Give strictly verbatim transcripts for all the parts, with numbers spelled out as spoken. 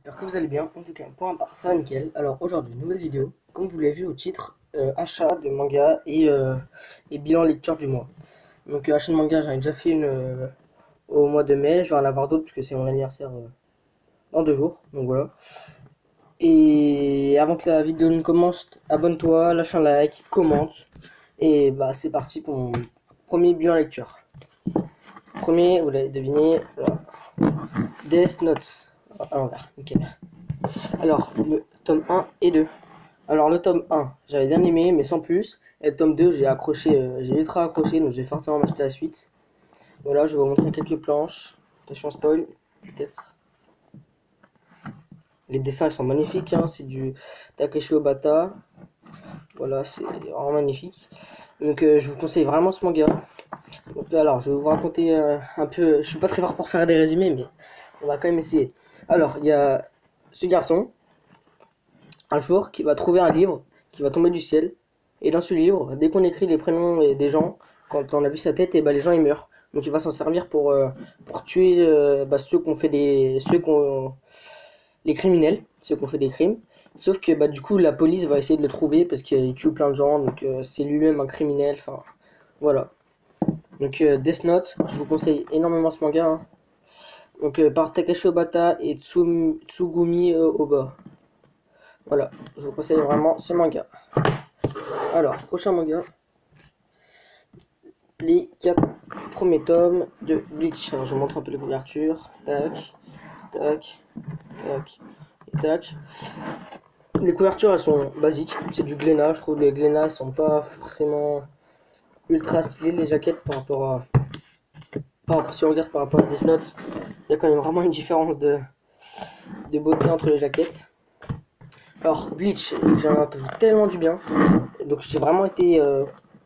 J'espère que vous allez bien, en tout cas pour ma part ça va nickel. Alors aujourd'hui, nouvelle vidéo, comme vous l'avez vu au titre, euh, achat de manga et, euh, et bilan lecture du mois. Donc euh, achat de manga, j'en ai déjà fait une euh, au mois de mai, je vais en avoir d'autres puisque c'est mon anniversaire euh, dans deux jours, donc voilà. Et avant que la vidéo ne commence, abonne-toi, lâche un like, commente, et bah c'est parti pour mon premier bilan lecture. Premier, vous l'avez deviné, voilà. Death Note, à l'envers, nickel. Alors, le tome un et deux. Alors, le tome un, j'avais bien aimé, mais sans plus. Et le tome deux, j'ai accroché, euh, j'ai ultra accroché, donc j'ai forcément m'acheter la suite. Voilà, je vais vous montrer quelques planches. Attention, spoil, peut-être. Les dessins, ils sont magnifiques, hein, c'est du Takeshi Obata. Voilà, c'est vraiment magnifique. Donc, euh, je vous conseille vraiment ce manga. Donc, alors, je vais vous raconter euh, un peu. Je suis pas très fort pour faire des résumés, mais on va quand même essayer. Alors, il y a ce garçon un jour qui va trouver un livre qui va tomber du ciel. Et dans ce livre, dès qu'on écrit les prénoms des gens, quand on a vu sa tête, et bah, les gens ils meurent. Donc il va s'en servir pour, euh, pour tuer euh, bah, ceux qu'on fait des. Ceux qu'on. Les criminels, ceux qu'on fait des crimes. Sauf que bah, du coup la police va essayer de le trouver parce qu'il tue plein de gens, donc euh, c'est lui-même un criminel, enfin voilà. Donc euh, Death Note, je vous conseille énormément ce manga. Hein. Donc euh, par Takashi Obata et Tsum- Tsugumi euh, Oba. Voilà, je vous conseille vraiment ce manga. Alors, prochain manga, les quatre premiers tomes de Bleach. Alors, je vous montre un peu les couvertures. Tac, tac, tac, et tac. Les couvertures, elles sont basiques. C'est du Glénat. Je trouve que les Glénat sont pas forcément ultra stylés, les jaquettes, par rapport à. Par, si on regarde par rapport à Death Note, il y a quand même vraiment une différence de, de beauté entre les jaquettes. Alors, Bleach, j'en ai entendu tellement du bien. Donc, j'ai vraiment été. Euh,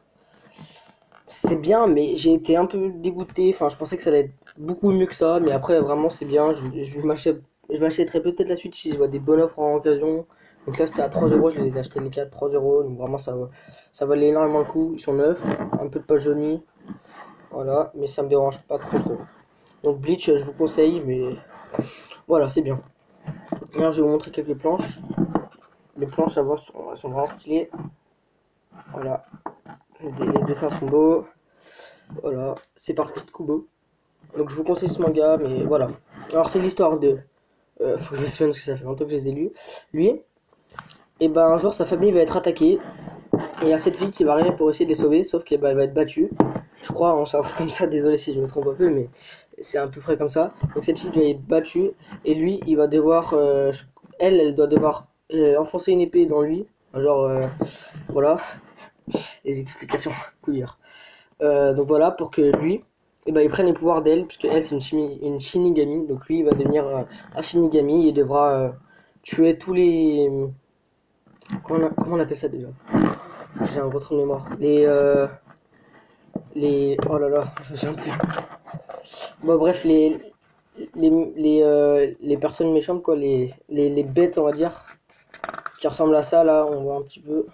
C'est bien, mais j'ai été un peu dégoûté. Enfin, je pensais que ça allait être beaucoup mieux que ça. Mais après, vraiment, c'est bien. Je, je m'achète- je m'achèterai peut-être la suite si je vois des bonnes offres en occasion. Donc là, c'était à trois euros. Je les ai achetés les quatre, trois euros. Donc vraiment, ça, ça valait énormément le coup. Ils sont neufs. Un peu de page jaunie. Voilà. Mais ça me dérange pas trop trop. Donc Bleach, je vous conseille. Mais voilà, c'est bien. Alors, je vais vous montrer quelques planches. Les planches, à voir, sont, elles sont vraiment stylées. Voilà. Les, les dessins sont beaux. Voilà. C'est parti de Kubo. Donc je vous conseille ce manga, mais voilà. Alors c'est l'histoire de... Euh, faut que je me souvienne parce que ça fait longtemps que je les ai lus. Lui, et ben un jour sa famille va être attaquée. Et il y a cette fille qui va arriver pour essayer de les sauver, sauf qu'elle ben, elle va être battue. Je crois, hein, c'est un truc comme ça, désolé si je me trompe un peu, mais c'est à peu près comme ça. Donc cette fille va être battue, et lui, il va devoir... euh, elle, elle doit devoir euh, enfoncer une épée dans lui. Genre, euh, voilà, les explications couillères. Euh, donc voilà, pour que lui, et ben, il prenne les pouvoirs d'elle, puisque elle c'est une, chimi- une Shinigami, donc lui il va devenir euh, un Shinigami et devra euh, tuer tous les. Comment on, a- comment on appelle ça déjà? J'ai un gros trou de mémoire. Les. Euh, les. Oh là là, j'ai un peu. Bon, bref, les. Les, les, euh, les personnes méchantes, quoi, les, les, les bêtes, on va dire, qui ressemblent à ça, là, on voit un petit peu.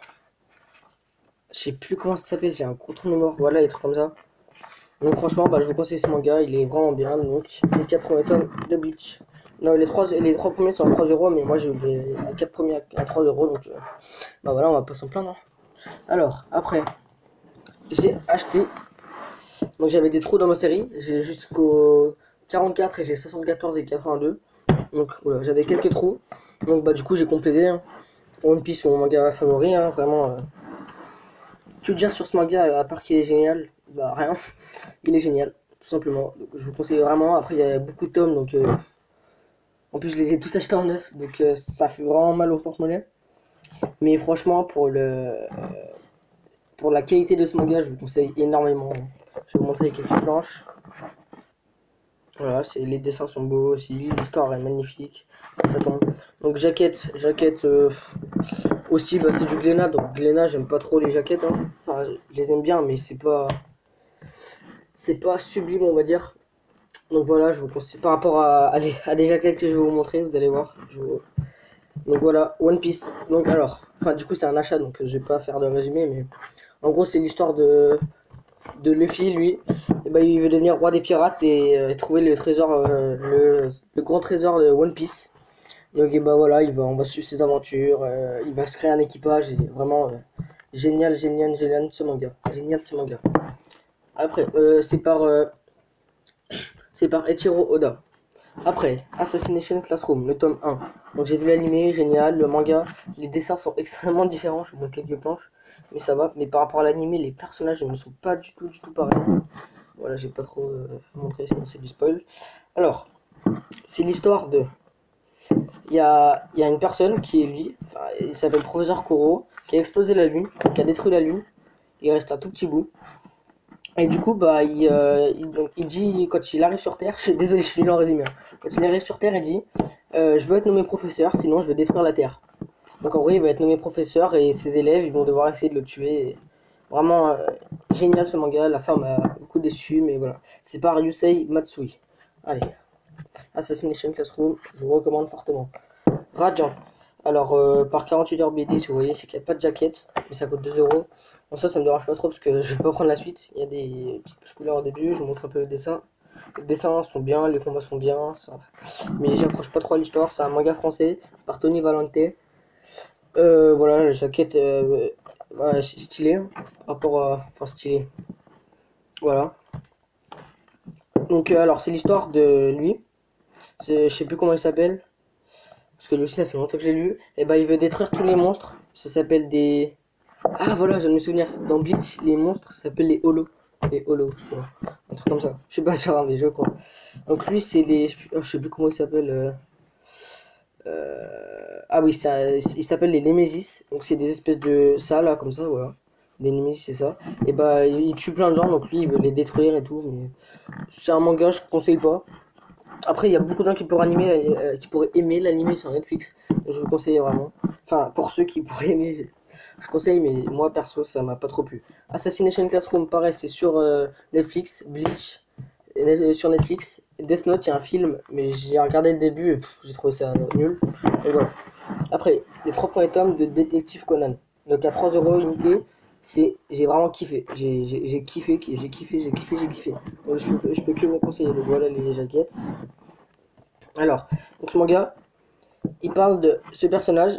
Je sais plus comment ça s'appelle, j'ai un gros trou de mémoire, voilà, les trucs comme ça. Donc franchement, bah, je vous conseille ce manga, il est vraiment bien. Donc les quatre premiers tomes de Bleach. Non, les trois, les trois premiers sont à trois euros, mais moi j'ai eu les, les quatre premiers à trois euros, donc euh, bah voilà, on va pas s'en plaindre. Alors, après, j'ai acheté, donc j'avais des trous dans ma série, j'ai jusqu'au quarante-quatre et j'ai soixante-quatorze et quatre-vingt-deux. Donc voilà, j'avais quelques trous, donc bah du coup j'ai complété. Hein. One Piece, mon manga favori, hein, vraiment. Euh, tout dire sur ce manga, à part qu'il est génial, bah rien. Il est génial, tout simplement. Donc, je vous conseille vraiment. Après, il y a beaucoup de tomes, donc euh, en plus, je les ai tous achetés en neuf, donc euh, ça fait vraiment mal au porte-monnaie. Mais franchement, pour le pour la qualité de ce manga, je vous conseille énormément. Je vais vous montrer quelques planches. Voilà, c'est les dessins sont beaux aussi, l'histoire est magnifique. Ça tombe. Donc jaquette, jaquette euh, aussi, bah, c'est du Glénat. Donc Glénat, j'aime pas trop les jaquettes. Hein. Enfin, je les aime bien, mais c'est pas c'est pas sublime, on va dire. Donc voilà, je vous conseille par rapport à, à, des, à des jaquettes que je vais vous montrer, vous allez voir. Je vous- Donc voilà, One Piece. Donc alors, enfin du coup c'est un achat, donc je vais pas faire de résumé, mais en gros c'est l'histoire de, de Luffy, lui. Et ben, il veut devenir roi des pirates et euh, trouver le trésor, euh, le, le grand trésor de One Piece. Donc et bah voilà, il va, on va suivre ses aventures, euh, il va se créer un équipage, et vraiment euh, génial, génial, génial ce manga. Génial ce manga. Après, euh, c'est par, euh, c'est par Eiichiro Oda. Après, Assassination Classroom, le tome un. Donc j'ai vu l'anime, génial, le manga, les dessins sont extrêmement différents, je vous montre quelques planches, mais ça va. Mais par rapport à l'anime, les personnages ne sont pas du tout, du tout pareils. Voilà, j'ai pas trop euh, montré, sinon c'est du spoil. Alors, c'est l'histoire de... Il y a, il y a une personne qui est lui, enfin, il s'appelle Professeur Koro, qui a explosé la Lune, qui a détruit la Lune, il reste un tout petit bout. Et du coup, bah, il, euh, il, donc, il dit, quand il arrive sur Terre, je suis désolé, je suis nul en résumé. Hein. Quand il arrive sur Terre, il dit euh, je veux être nommé professeur, sinon je vais détruire la Terre. Donc en vrai, il va être nommé professeur et ses élèves, ils vont devoir essayer de le tuer. Et vraiment euh, génial ce manga, la femme a beaucoup déçu, mais voilà. C'est par Yusei Matsui. Allez, Assassination Classroom, je vous recommande fortement. Radiant. Alors, euh, par quarante-huit heures B D, si vous voyez, c'est qu'il n'y a pas de jaquette, mais ça coûte deux euros. Bon, ça, ça me dérange pas trop parce que je vais pas prendre la suite. Il y a des petites pages couleurs au début, je vous montre un peu le dessin. Les dessins sont bien, les combats sont bien, ça... mais j'accroche pas trop à l'histoire. C'est un manga français par Tony Valente. Euh, voilà, la jaquette euh, ouais, stylée, par rapport à. Enfin, stylée. Voilà. Donc, euh, alors, c'est l'histoire de lui. Je sais plus comment il s'appelle. Parce que lui aussi, ça fait longtemps que j'ai lu. Et bah, il veut détruire tous les monstres. Ça s'appelle des. Ah, voilà, je viens de me souvenir. Dans Bleach, les monstres s'appellent les holos. Les holos, je crois. Un truc comme ça. Je suis pas sûr, hein, mais je crois. Donc, lui, c'est les. Oh, je sais plus comment il s'appelle. Euh... Euh... Ah oui, ça, il s'appelle les Nemesis. Donc, c'est des espèces de. Ça, là, comme ça, voilà. Les Nemesis, c'est ça. Et bah, il tue plein de gens. Donc, lui, il veut les détruire et tout. Mais c'est un manga, je conseille pas. Après, il y a beaucoup de gens qui pourraient, animer, euh, qui pourraient aimer l'anime sur Netflix. Je vous conseille vraiment. Enfin, pour ceux qui pourraient aimer, je, je conseille, mais moi perso, ça m'a pas trop plu. Assassination Classroom, pareil, c'est sur euh, Netflix. Bleach, euh, sur Netflix. Death Note, il y a un film, mais j'ai regardé le début et j'ai trouvé ça nul. Et voilà. Après, les trois premiers tomes de Détective Conan. Donc à trois euros unité, c'est, j'ai vraiment kiffé. J'ai, j'ai, j'ai kiffé, j'ai kiffé, j'ai kiffé, j'ai kiffé. Donc je peux, je peux que me conseiller. Donc voilà les jaquettes. Alors, donc ce manga, il parle de ce personnage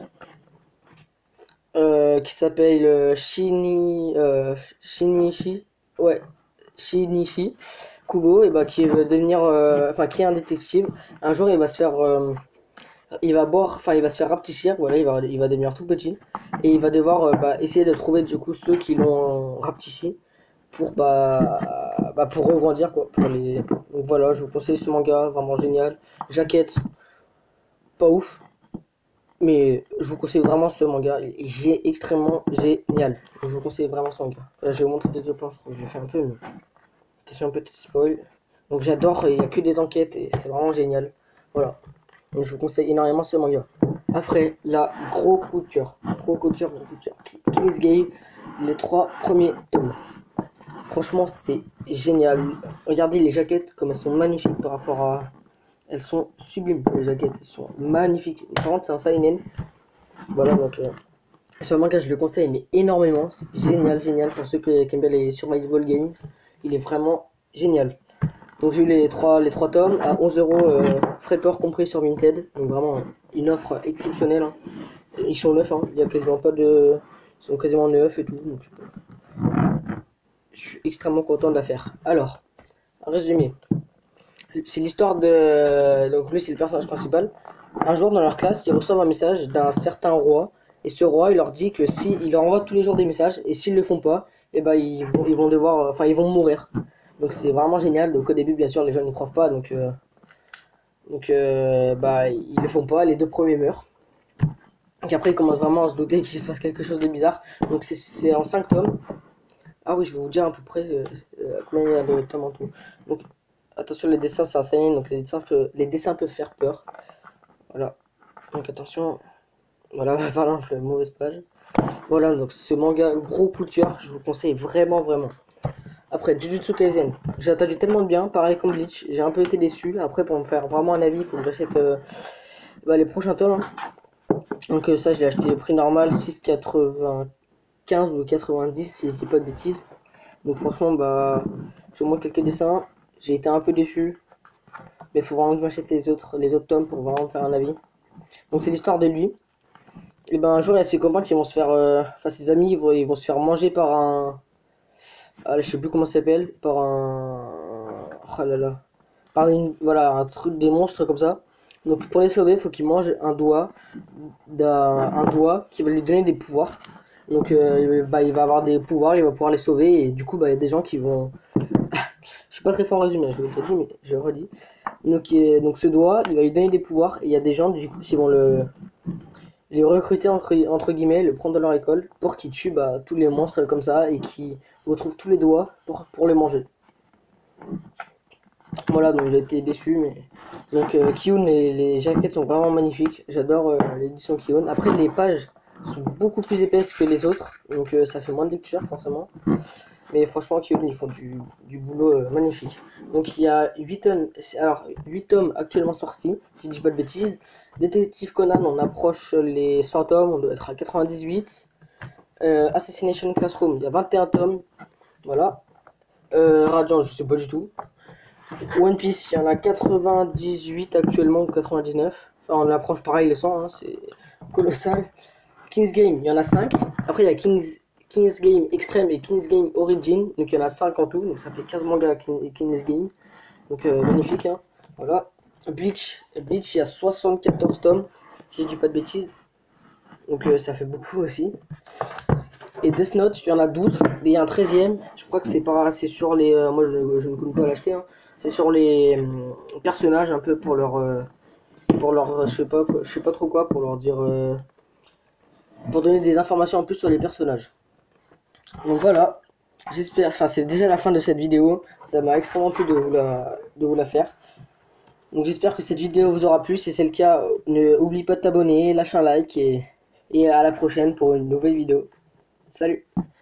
euh, qui s'appelle euh, Shini, euh, Shinichi, ouais, Shinichi Kubo, et bah qui veut devenir, euh, enfin qui est un détective. Un jour, il va se faire, euh, il va boire, enfin il va se faire rapetissir, voilà, il va, il va devenir tout petit, et il va devoir euh, bah, essayer de trouver du coup ceux qui l'ont rapetissé pour bah, bah pour regrandir quoi, pour les. Donc voilà, je vous conseille ce manga, vraiment génial. Jaquette, pas ouf. Mais je vous conseille vraiment ce manga, il est extrêmement génial. Je vous conseille vraiment ce manga. Là, je vais vous montrer quelques planches, je crois que je l'ai fait un peu, mais attention un peu de spoil. Donc j'adore, il n'y a que des enquêtes et c'est vraiment génial. Voilà. Donc je vous conseille énormément ce manga. Après, là, gros coup de cœur. Gros coup de cœur, gros coup de cœur. Kiss Game, les trois premiers tomes. Franchement, c'est génial. Regardez les jaquettes, comme elles sont magnifiques par rapport à. Elles sont sublimes, les jaquettes, elles sont magnifiques. Par contre, c'est un seinen. Voilà, donc euh, ce manga, je le conseille, mais énormément. C'est génial, génial pour ceux qui aiment bien les survival games. Il est vraiment génial. Donc j'ai eu les trois, les trois tomes à onze euros, euh, frais port compris sur Vinted. Donc vraiment une offre exceptionnelle. Hein. Ils sont neufs, hein. Il y a quasiment pas de. Ils sont quasiment neufs et tout. Donc je, je suis extrêmement content de la faire. Alors, en résumé. C'est l'histoire de. Donc, lui, c'est le personnage principal. Un jour, dans leur classe, ils reçoivent un message d'un certain roi. Et ce roi, il leur dit que si. Il leur envoie tous les jours des messages. Et s'ils le font pas, et ben, ils vont, ils vont devoir. Enfin, ils vont mourir. Donc, c'est vraiment génial. Donc, au début, bien sûr, les gens n'y croient pas. Donc, euh, donc euh, bah, ils le font pas. Les deux premiers meurent. Donc, après, ils commencent vraiment à se douter qu'il se passe quelque chose de bizarre. Donc, c'est en cinq tomes. Ah oui, je vais vous dire à peu près euh, euh, combien il y a de tomes en tout. Donc, attention, les dessins, c'est un seinen, donc les dessins, peuvent, les dessins peuvent faire peur. Voilà. Donc attention. Voilà, par exemple, mauvaise page. Voilà, donc ce manga, gros coup de cœur, je vous conseille vraiment, vraiment. Après, Jujutsu Kaisen. J'ai attendu tellement de bien, pareil comme Bleach. J'ai un peu été déçu. Après, pour me faire vraiment un avis, il faut que j'achète euh, bah, les prochains tomes. Hein. Donc euh, ça, je l'ai acheté au prix normal, six quatre-vingt-quinze ou quatre-vingt-dix, si je dis pas de bêtises. Donc franchement, bah, j'ai au moins quelques dessins. J'ai été un peu déçu. Mais il faut vraiment que je m'achète les autres, les autres tomes pour vraiment me faire un avis. Donc c'est l'histoire de lui. Et ben un jour il y a ses copains qui vont se faire, euh, enfin ses amis ils vont, ils vont se faire manger par un, ah, je sais plus comment ça s'appelle, par un, oh là là, par une, voilà un truc des monstres comme ça. Donc pour les sauver, il faut qu'il mange un doigt d'un un doigt qui va lui donner des pouvoirs. Donc euh, bah, il va avoir des pouvoirs, il va pouvoir les sauver et du coup bah, il y a des gens qui vont. Je suis pas très fort en résumé, je vous l'ai dit mais je redis. Donc, euh, donc ce doigt, il va lui donner des pouvoirs et il y a des gens du coup qui vont le les recruter entre, entre guillemets, le prendre dans leur école pour qu'ils tuent bah, tous les monstres comme ça et qui retrouvent tous les doigts pour, pour les manger. Voilà, donc j'ai été déçu, mais donc euh, Kiyun, les, les jaquettes sont vraiment magnifiques. J'adore euh, l'édition Kiyun. Après, les pages sont beaucoup plus épaisses que les autres, donc euh, ça fait moins de lecture forcément. Mais franchement, Kiyun, ils font du, du boulot euh, magnifique. Donc il y a huit tomes, alors huit tomes actuellement sortis, si je dis pas de bêtises. Détective Conan, on approche les cent tomes, on doit être à quatre-vingt-dix-huit. Euh, Assassination Classroom, il y a vingt et un tomes, voilà. Euh, Radiant, je sais pas du tout. One Piece, il y en a quatre-vingt-dix-huit actuellement, ou quatre-vingt-dix-neuf. Enfin, on approche pareil les cent, hein, c'est colossal. King's Game, il y en a cinq. Après, il y a King's, King's Game Extreme et King's Game Origin. Donc, il y en a cinq en tout. Donc, ça fait quinze mangas King's Game. Donc, euh, magnifique. Hein. Voilà. Bleach, Bleach, il y a soixante-quatorze tomes, si je dis pas de bêtises. Donc, euh, ça fait beaucoup aussi. Et Death Note, il y en a douze. Et il y a un treizième. Je crois que c'est pas, c'est sur les. Euh, moi, je, je ne compte pas l'acheter. Hein. C'est sur les euh, personnages, un peu pour leur. Euh, pour leur. Je sais pas, je sais pas trop quoi, pour leur dire. Euh, pour donner des informations en plus sur les personnages. Donc voilà, j'espère, enfin c'est déjà la fin de cette vidéo, ça m'a extrêmement plu de vous la, de vous la faire. Donc j'espère que cette vidéo vous aura plu, si c'est le cas, ne oublie pas de t'abonner, lâche un like et, et à la prochaine pour une nouvelle vidéo. Salut!